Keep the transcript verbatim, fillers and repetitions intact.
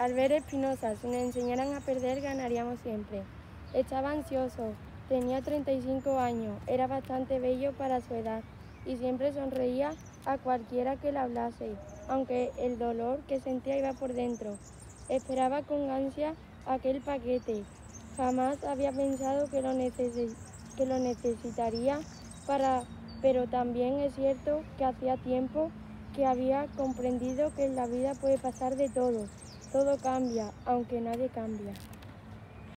Albert Espinosa, si nos enseñaran a perder, ganaríamos siempre. Estaba ansioso, tenía treinta y cinco años, era bastante bello para su edad y siempre sonreía a cualquiera que le hablase, aunque el dolor que sentía iba por dentro. Esperaba con ansia aquel paquete. Jamás había pensado que lo, neces que lo necesitaría para... Pero también es cierto que hacía tiempo que había comprendido que en la vida puede pasar de todo. Todo cambia, aunque nadie cambia.